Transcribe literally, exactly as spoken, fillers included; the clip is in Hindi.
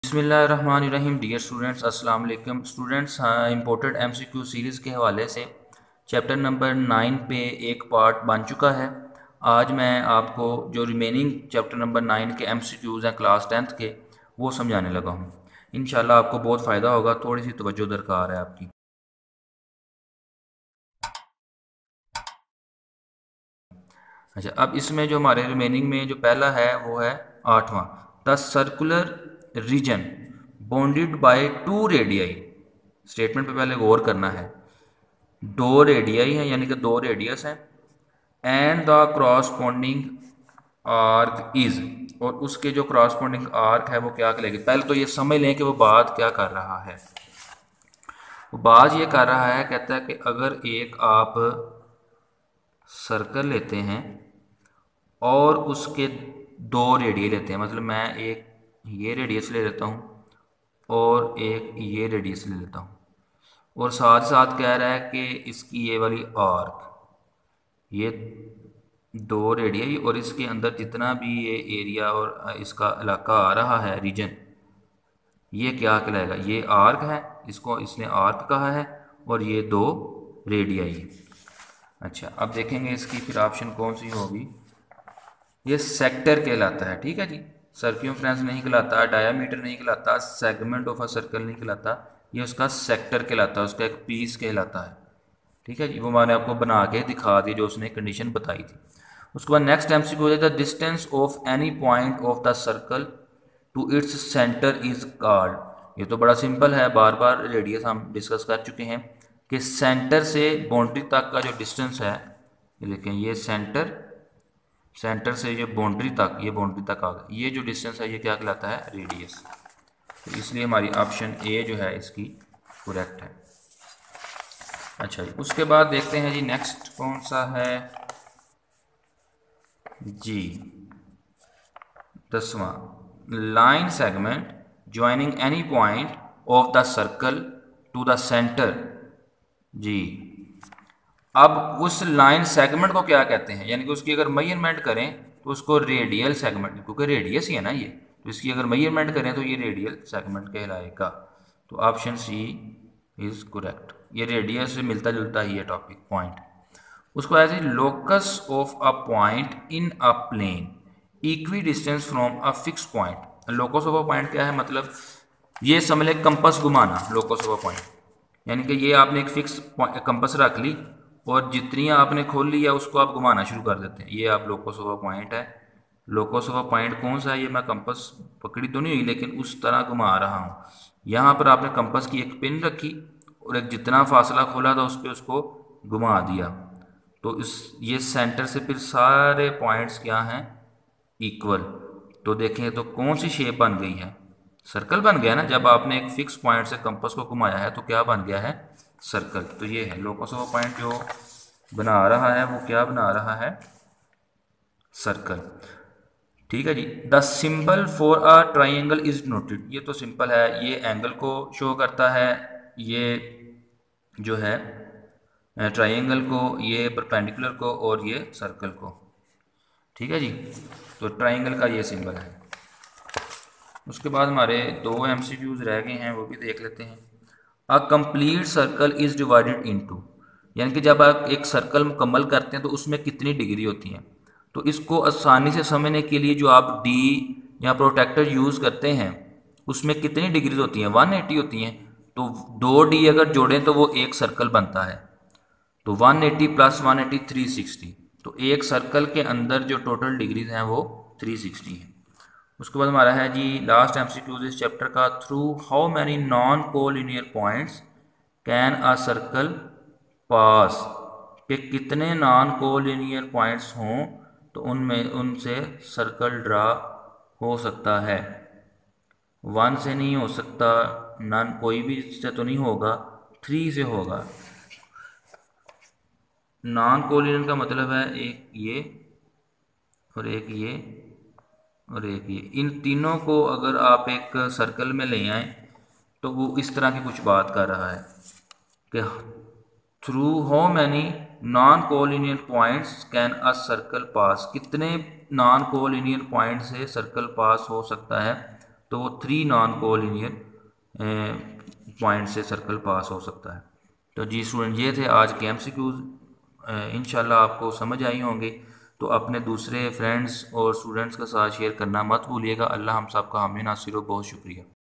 बिस्मिल्लाहिर्रहमानिर्रहीम। डियर स्टूडेंट्स, अस्सलाम वालेकुम। स्टूडेंट्स, हाँ, इम्पोर्टेड एमसीक्यू सीरीज़ के हवाले से चैप्टर नंबर नाइन पे एक पार्ट बन चुका है। आज मैं आपको जो रिमेनिंग चैप्टर नंबर नाइन के एमसीक्यूज़ हैं क्लास टेंथ के, वो समझाने लगा हूँ। इंशाल्लाह आपको बहुत फ़ायदा होगा। थोड़ी सी तवज्जो दरकार है आपकी। अच्छा, अब इसमें जो हमारे रिमेनिंग में जो पहला है वो है आठवां। The circular region bounded by two radii. Statement पे पहले गौर करना है। दो रेडियाई हैं, यानी कि दो रेडियस हैं। And the corresponding arc is, और उसके जो क्रॉसपोंडिंग आर्क है वो क्या कहलाएगी। पहले तो ये समझ लें कि वो बात क्या कर रहा है। वो बात ये कर रहा है, कहता है कि अगर एक आप सर्कल लेते हैं और उसके दो रेडियस लेते हैं, मतलब मैं एक ये रेडियस ले लेता हूँ और एक ये रेडियस ले लेता हूँ, और साथ साथ कह रहा है कि इसकी ये वाली आर्क, ये दो रेडियस और इसके अंदर जितना भी ये एरिया और इसका इलाका आ रहा है, रीजन, ये क्या कहलाएगा। ये आर्क है, इसको इसने आर्क कहा है, और ये दो रेडियस। अच्छा, अब देखेंगे इसकी फिर ऑप्शन कौन सी होगी। ये सेक्टर कहलाता है, ठीक है जी। सर्क्यूमफ्रेंस नहीं कहलाता, डायामीटर नहीं कहलाता, सेगमेंट ऑफ अ सर्कल नहीं कहलाता, ये उसका सेक्टर कहलाता है, उसका एक पीस कहलाता है, ठीक है जी। वो मैंने आपको बना के दिखा दी जो उसने कंडीशन बताई थी। उसके बाद नेक्स्ट एमसीक्यू हो जाता है distance of any point of the circle to its centre is called. ये तो बड़ा सिंपल है, बार बार रेडियस हम डिस्कस कर चुके हैं कि सेंटर से बाउंड्री तक का जो डिस्टेंस है, ये देखें, ये सेंटर सेंटर से ये बाउंड्री तक, ये बाउंड्री तक आ गया, ये जो डिस्टेंस है ये क्या कहलाता है, रेडियस। तो इसलिए हमारी ऑप्शन ए जो है इसकी करेक्ट है। अच्छा जी, उसके बाद देखते हैं जी नेक्स्ट कौन सा है जी, दसवां। Line segment joining any point of the circle to the centre जी। अब उस लाइन सेगमेंट को क्या कहते हैं, यानी कि उसकी अगर मेजरमेंट करें तो उसको रेडियल सेगमेंट, क्योंकि रेडियस ही है ना ये, तो इसकी अगर मेजरमेंट करें तो ये रेडियल सेगमेंट कहलाएगा। तो ऑप्शन सी इज करेक्ट। ये रेडियस से मिलता जुलता ही है टॉपिक पॉइंट। उसको ऐसे locus of a point in a plane equidistant from a fix point. Locus of a point क्या है, मतलब ये समझ लें कंपस घुमाना, लोकस ऑफ अ पॉइंट, यानी कि ये आपने एक फिक्स कंपस रख ली और जितनी आपने खोल लिया उसको आप घुमाना शुरू कर देते हैं, ये आप लोकस ऑफ अ पॉइंट है। लोकस ऑफ अ पॉइंट कौन सा है, ये मैं कंपस पकड़ी तो नहीं हुई लेकिन उस तरह घुमा रहा हूँ। यहाँ पर आपने कंपस की एक पिन रखी और एक जितना फासला खोला था उस पर उसको घुमा दिया, तो इस ये सेंटर से फिर सारे पॉइंट्स क्या हैं, इक्वल। तो देखें तो कौन सी शेप बन गई है, सर्कल बन गया ना। जब आपने एक फिक्स पॉइंट से कंपास को घुमाया है तो क्या बन गया है, सर्कल। तो ये है लोकस ऑफ पॉइंट जो बना रहा है वो क्या बना रहा है, सर्कल। ठीक है जी। The symbol for a triangle is noted. ये तो सिंपल है, ये एंगल को शो करता है, ये जो है ट्राइंगल को, ये परपेंडिकुलर को, और ये सर्कल को, ठीक है जी। तो ट्राइंगल का ये सिंबल है। उसके बाद हमारे दो एमसीक्यूज रह गए हैं, वो भी देख लेते हैं। A complete circle is divided into, यानी कि जब आप एक सर्कल मुकम्मल करते हैं तो उसमें कितनी डिग्री होती हैं। तो इसको आसानी से समझने के लिए जो आप डी या प्रोटेक्टर यूज़ करते हैं उसमें कितनी डिग्रीज होती हैं, वन एटी होती हैं। तो दो डी अगर जोड़ें तो वो एक सर्कल बनता है, तो one eighty plus one eighty three sixty. तो एक सर्कल के अंदर जो टोटल डिग्रीज हैं वो थ्री सिक्सटी है। उसके बाद हमारा है जी लास्ट एमसीक्यू इस चैप्टर का। Through how many non collinear points can a circle pass, कि कितने नॉन कोलिनियर पॉइंट्स हों तो उनमें उनसे सर्कल ड्रा हो सकता है। वन से नहीं हो सकता, नन कोई भी से तो नहीं होगा, थ्री से होगा। नॉन कोलिनियर का मतलब है एक ये और एक ये और एक ये, इन तीनों को अगर आप एक सर्कल में ले आए तो वो इस तरह की कुछ बात कर रहा है कि through how many non collinear points can a circle pass, कितने नॉन कोलिनियर पॉइंट से सर्कल पास हो सकता है। तो वो थ्री नॉन कोलिनियर पॉइंट से सर्कल पास हो सकता है। तो जी स्टूडेंट, ये थे आज के एमसीक्यूज़, इंशाल्लाह आपको समझ आई होंगे। तो अपने दूसरे फ्रेंड्स और स्टूडेंट्स के साथ शेयर करना मत भूलिएगा। अल्लाह हम सब का हामी नासिर हो। बहुत शुक्रिया।